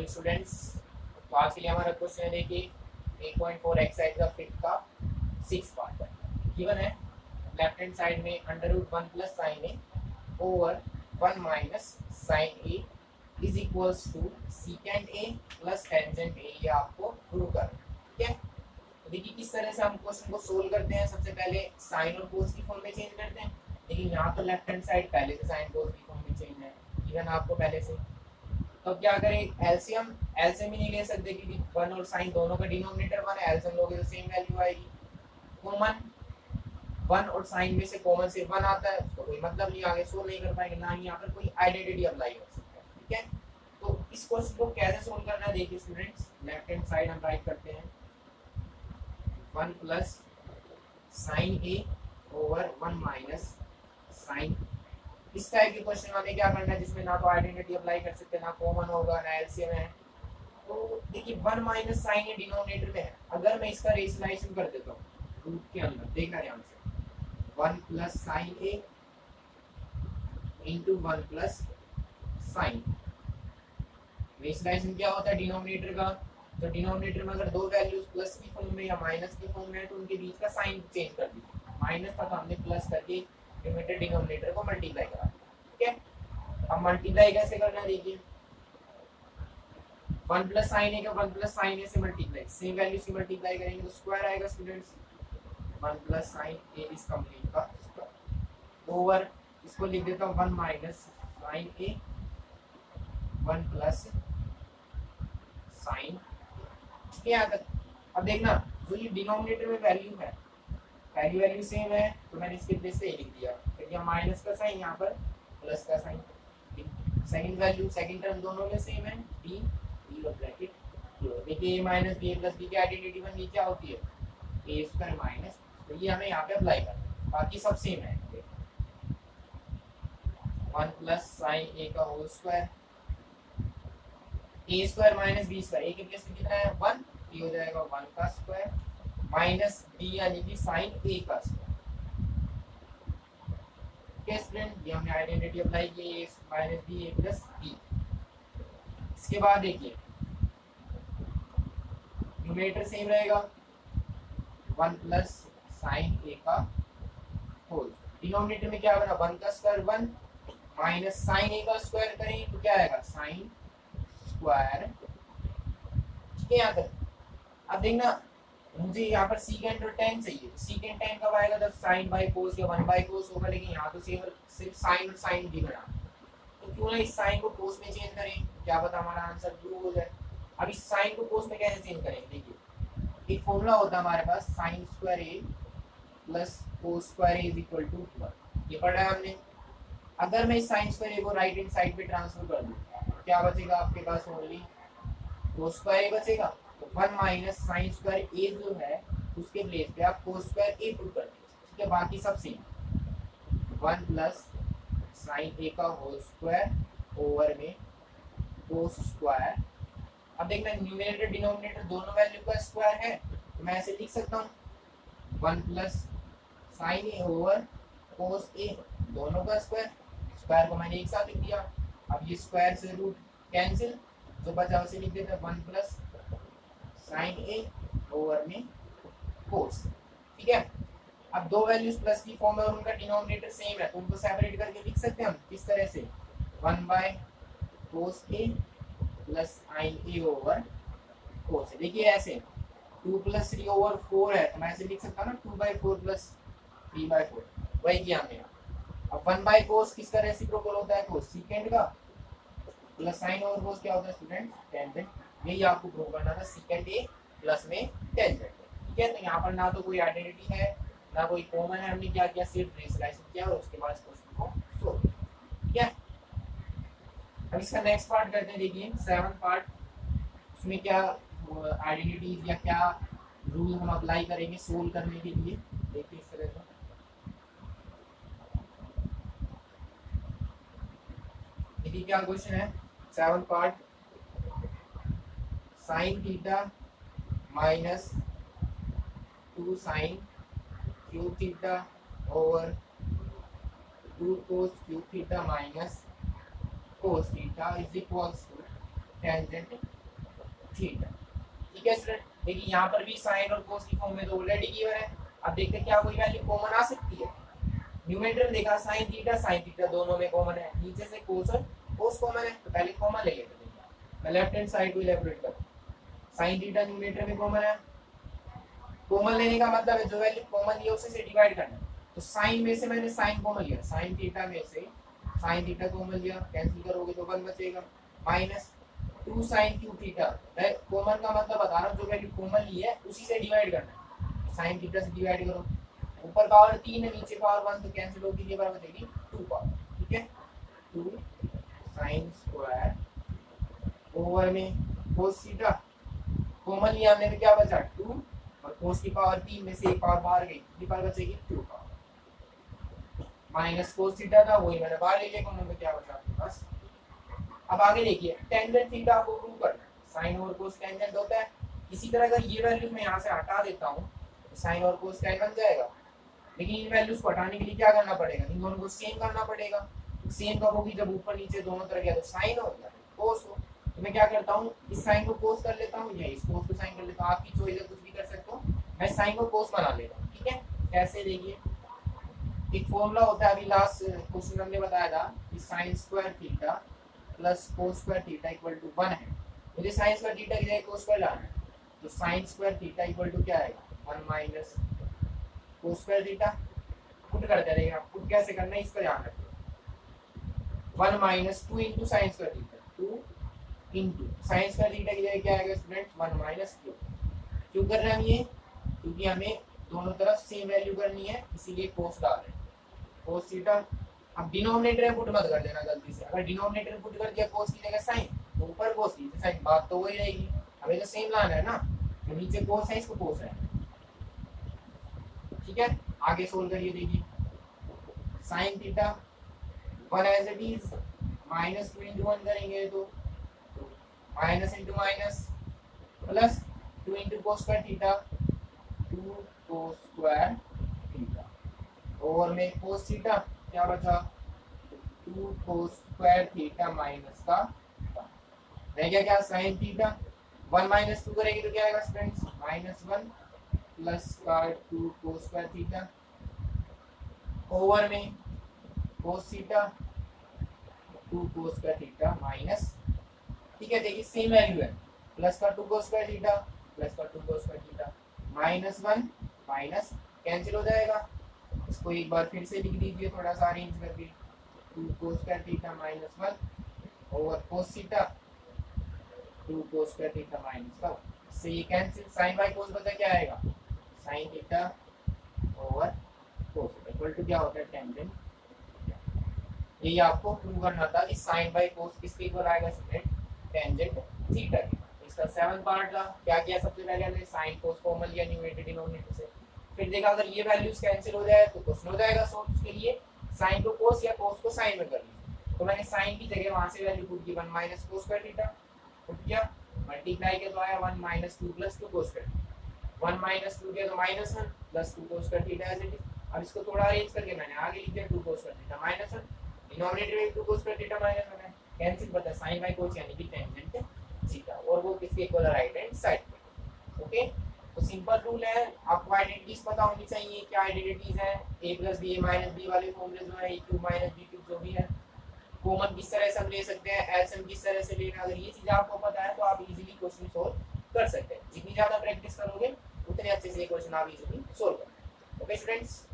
Morning students. तो आज के लिए हमारा क्वेश्चन है देखिए 8.4 एक्सरसाइज का फिफ्थ का 6 पार्ट गिवन है। लेफ्ट हैंड साइड में √1 plus sine A over 1 minus sine A is equals to secant A plus tangent A, ये आपको प्रूव करना है। ठीक है, तो देखिए किस तरह से हम क्वेश्चन को सोल्व करते हैं। सबसे पहले साइन और कोस की फॉर्म में चेंज करते हैं। लेकिन यहाँ तो लेफ्ट हैंड साइड पहले से साइन कोस की फॉर्म में चेंज है गिवन आपको पहले से। तो क्या करें, एलसीएम ही नहीं ले सकते क्योंकि 1 और साइन दोनों का डिनोमिनेटर 1 है। एलसीएम लोगे तो सेम वैल्यू आएगी। कॉमन 1 और साइन में से कॉमन से 1 आता है, तो कोई मतलब नहीं, आगे सोल्व नहीं कर पाएंगे, ना ही यहाँ पर कोई आइडेंटिटी अप्लाई कर सकते हैं। ठीक है, तो इस क्वेश्चन को कैसे सोल्व करना है देखिए स्टूडेंट्स। लेफ्ट हैंड साइड हम राइट करते हैं 1 plus sine A over 1 minus sine. इस टाइप के क्वेश्चन में हमें क्या करना है जिसमें ना तो आइडेंटिटी अप्लाई कर सकते, ना कॉमन होगा, ना एलसीएम है। तो देखिए 1 माइनस साइन ए डिनोमिनेटर में है। अगर मैं इसका रेशनलाइजेशन कर देता हूँ रूट के अंदर, देखना ध्यान से, 1 plus sine A into 1 plus sine. Rationalisation क्या होता है डिनोमिनेटर का, तो डिनोमिनेटर में अगर दो वैल्यूज प्लस की फॉर्म में या माइनस की फॉर्म में है तो उनके बीच का साइन चेंज कर दीजिए। माइनस था तो हमने प्लस करके न्यूमरेटर डिनोमिनेटर को मल्टीप्लाई करा। ठीक है, अब मल्टीप्लाई कैसे करना है देखिए, 1 प्लस साइन ए का 1 प्लस साइन ए से मल्टीप्लाई, सेम वैल्यू से मल्टीप्लाई करेंगे तो स्क्वायर आएगा students. 1 plus sine A is complete का स्क्वायर ओवर, इसको लिख देता हूँ 1 minus sine A 1 plus sine. क्या तक अब देखना, जो ये डिनोमिनेटर में वैल्यू है, पहली वैल्यू सेम है तो मैंने इसके प्लेस से ए लिख दिया, फिर यहाँ माइनस का साइन, यहाँ पर प्लस का sign. Second value second term दोनों में सेम है, डी डी और ब्रैकेट। देखिए A minus B plus B की आइडेंटिटी बन गई, क्या होती है ए स्क्वायर माइनस, तो ये हमें यहाँ पे अप्लाई करना है, बाकी सब सेम है। 1 प्लस साइन ए का whole square, A square minus B square, A के प्लेस में कितना है 1, ये हो जाएगा 1 का स्क्वायर माइनस बी यानी कि साइन ए का स्क्वायर। ओके स्टूडेंट, ये हमने आइडेंटिटी अप्लाई की, A minus B A plus B. इसके बाद देखिए न्यूमरेटर सेम रहेगा 1 प्लस साइन ए का होल, डिनोमिनेटर में क्या बना 1 का स्क्वायर 1 माइनस साइन ए का स्क्वायर करें तो क्या आएगा साइन स्क्वायर। ठीक है, यहाँ तक। अब देखना मुझे यहाँ पर सीकेंट और टेन चाहिए, सीकेंट टेन कब आएगा जब साइन बाई कोस या 1 बाई कोस होगा, लेकिन यहाँ तो सिर्फ साइन और साइन भी बना, तो क्यों ना इस साइन को कोस में चेंज करें, क्या पता हमारा आंसर ट्रू हो जाए। अब इस साइन को कोस में कैसे चेंज करेंगे देखिए, एक फॉर्मूला होता है हमारे पास sine square A plus cos square A is equal to 1, ये पढ़ा है हमने। अगर मैं इस साइन स्क्वायर ए को राइट हैंड साइड पे ट्रांसफर कर दूँ क्या बचेगा आपके पास, ओनली कोस स्क्वायर ए बचेगा। 1 माइनस साइन स्क्वायर ए जो है उसके प्लेस पे आप कोस स्क्वायर ए पुट कर दीजिए। ठीक है, बाकी सब सेम, 1 प्लस साइन ए का होल स्क्वायर ओवर में कोस स्क्वायर। अब देखना न्यूमरेटर डिनोमिनेटर दोनों वैल्यू का स्क्वायर है तो मैं ऐसे लिख सकता हूँ 1 plus sine A over cos A, दोनों का स्क्वायर, स्क्वायर को मैंने एक साथ लिख दिया। अब ये स्क्वायर से रूट कैंसिल, जो बचा उसे लिख देते हैं 1 प्लस साइन ए ओवर में कोस। ठीक है, अब दो वैल्यूज प्लस की फॉर्म है और उनका डिनोमिनेटर सेम है तो उनको सेपरेट करके लिख सकते हैं हम किस तरह से, 1 by cos A plus sine A over cos. देखिए ऐसे 2 प्लस 3 ओवर 4 है तो मैं ऐसे लिख सकता हूँ ना 2 बाई 4 प्लस 3 बाई 4, वही किया हमने। अब 1 बाई कोस किसका रेसिप्रोकल होता है, कोस सीकेंड का, प्लस साइन ओवर कोस क्या होता है स्टूडेंट टेंजेंट। यही आपको प्रूव करना था, सीकेंड ए प्लस में टेंजेंट। ठीक है, तो यहाँ पर ना तो कोई आइडेंटिटी है ना कोई कॉमन है, हमने क्या किया सिर्फ रेशनलाइजेशन किया और उसके बाद क्वेश्चन को सोल्व किया। ठीक है, अब इसका नेक्स्ट पार्ट करते हैं। देखिए 7th पार्ट, उसमें क्या आइडेंटिटी या क्या रूल हम अप्लाई करेंगे सोल्व करने के लिए, देखिए इस तरह से। देखिए क्या क्वेश्चन है 7th part, sine theta minus 2 sine cube theta over 2 cos cube theta minus cos theta is equals to tangent theta. ठीक है स्टूडेंट, देखिए यहाँ पर भी साइन और कोस की फॉर्म में तो ऑलरेडी गिवन है। अब देखते हैं क्या कोई वैल्यू कॉमन आ सकती है। न्यूमेरेटर में देखा साइन थीटा दोनों में कॉमन है, नीचे से कोस और कोस कॉमन है, तो पहले कॉमन ले लेते हैं। मैं लेफ्ट हैंड साइड को इलैबोरेट कर, साइन थीटा न्यूमेरेटर में कॉमन है। कॉमन लेने का मतलब है जो वैल्यू कॉमन लिया उसे से डिवाइड करना। तो साइन में से मैंने साइन कॉमन लिया, साइन थीटा में से साइन थीटा कॉमन लिया, कैंसिल करोगे तो 1 बचेगा, माइनस 2 sin क्यूब थीटा। मैं कॉमन का मतलब बता रहा हूँ, जो वैल्यू कॉमन ली है उसी से डिवाइड करना है। साइन थीटा से डिवाइड करो, ऊपर पावर 3 है नीचे पावर 1, तो कैंसिल होगी, ये बार बचेगी 2 पावर। ठीक है, 2 sin स्क्वायर ओवर में cos थीटा कॉमन लिया हमने तो क्या बचा 2, और cos की पावर 3 में से एक पावर बाहर गई, ये पावर बचेगी 2 पावर, माइनस cos थीटा था वही मैंने बाहर ले लिया कॉमन में, क्या बचा आपके पास। अब आगे देखिए टेंजेंट थीटा को प्रूव करना है, साइन और कोस टेंजेंट होता है। इसी तरह अगर ये वैल्यूज मैं यहाँ से हटा देता हूँ तो साइन और कोस टेन बन जाएगा, लेकिन इन वैल्यूज को हटाने के लिए क्या करना पड़ेगा, इन दोनों को सेम करना पड़ेगा। सेम कब होगी, जब ऊपर नीचे दोनों तरह गया तो साइन हो या कोस हो। तो मैं क्या करता हूँ, इस साइन को कोस कर लेता हूँ या इस कोस को साइन कर लेता हूँ, आपकी चॉइस है, कुछ भी कर सकते हो। मैं साइन को कोस बना लेता हूँ। ठीक है, कैसे देखिए, एक फॉर्मूला होता है, अभी लास्ट क्वेश्चन हमने बताया था कि sin square theta plus cos square theta equal to 1 है। मुझे sin स्क्वायर थीटा की जगह cos स्क्वायर लाना है, तो sin square theta equal to क्या आएगा 1 minus cos square theta. Put करते रहेंगे, आप पुट कैसे करना है इसका ध्यान रखिए। 1 minus 2 into sine square theta, 2 into sine square theta की जगह क्या आएगा स्टूडेंट 1 माइनस क्यू। क्यों कर रहे हैं हम ये, क्योंकि हमें दोनों तरफ सेम वैल्यू करनी है, इसीलिए cos डाल रहे हैं, cos थीटा। अब डिनोमिनेटर में पुट मत कर देना गलती से, अगर डिनोमिनेटर में पुट कर दिया cos की जगह sin, तो ऊपर cos नीचे sin, बात तो वही रहेगी। हमें तो सेम लाना है ना, तो नीचे cos है इसको cos है। ठीक है, आगे सोल्व करिए, देखिए sin theta 1 as it is, minus 2 into 1 करेंगे तो minus into minus plus 2 into cos square theta, 2 cos square theta और में cos थीटा क्या बचा 2 cos स्क्वायर थीटा माइनस का रह गया क्या sin थीटा। 1 माइनस 2 करेंगे तो क्या आएगा स्टूडेंट्स माइनस 1 प्लस का 2 cos स्क्वायर थीटा ओवर में cos theta 2 cos square theta minus. ठीक है, देखिए सेम वैल्यू है, प्लस का 2 cos स्क्वायर थीटा प्लस का 2 cos square theta minus 1 minus cancel हो जाएगा। इसको एक बार फिर से लिख दीजिए थोड़ा सा अरेंज करके, 2 cos square theta minus 1 over cos theta 2 cos square theta minus का, इससे ये कैंसिल, sin बाय cos बचा क्या आएगा sin theta over cos equal to क्या होता है टेंजेंट। ये आपको प्रूव करना था कि sin बाय cos किसके इक्वल आएगा स्टूडेंट टेंजेंट थीटा की। इसका 7 पार्ट था, क्या किया सबसे पहले हमने sin cos कॉमन लिया न्यूमरेटर डिनोमिनेटर से, फिर देखा अगर ये वैल्यूज कैंसिल हो जाए तो क्वेश्चन हो जाएगा सॉल्व। उसके लिए साइन को कोस या कोस को साइन में कर लीजिए, तो मैंने साइन की जगह वहां से वैल्यू पुट की 1 minus cos square theta put किया, मल्टीप्लाई किया तो आया 1 minus 2 plus 2 cos square, 1 minus 2 किया तो minus 1 plus 2 cos square theta as it is. अब इसको थोड़ा अरेंज करके मैंने आगे लिख दिया 2 cos square theta minus 1, denominator में 2 cos स्क्वायर थीटा माइनस 1 है, कैंसिल बता sin बाय cos यानी कि टेंजेंट थीटा, और वो किसके इक्वल राइट हैंड साइड पे। ओके, तो सिंपल रूल है, आपको आइडेंटिटीज पता होनी चाहिए। क्या आइडेंटिटीज है, a plus B A minus B वाले फॉर्मूले जो है a cube minus B cube जो भी है, कॉमन किस तरह से हम ले सकते हैं, एलसीएम किस तरह से लेना, अगर ये चीज आपको पता है तो आप इजीली क्वेश्चन सोल्व कर सकते हैं। जितनी ज्यादा प्रैक्टिस करोगे उतने अच्छे से क्वेश्चन आप इजीली सोल्व करोगे। Okay students.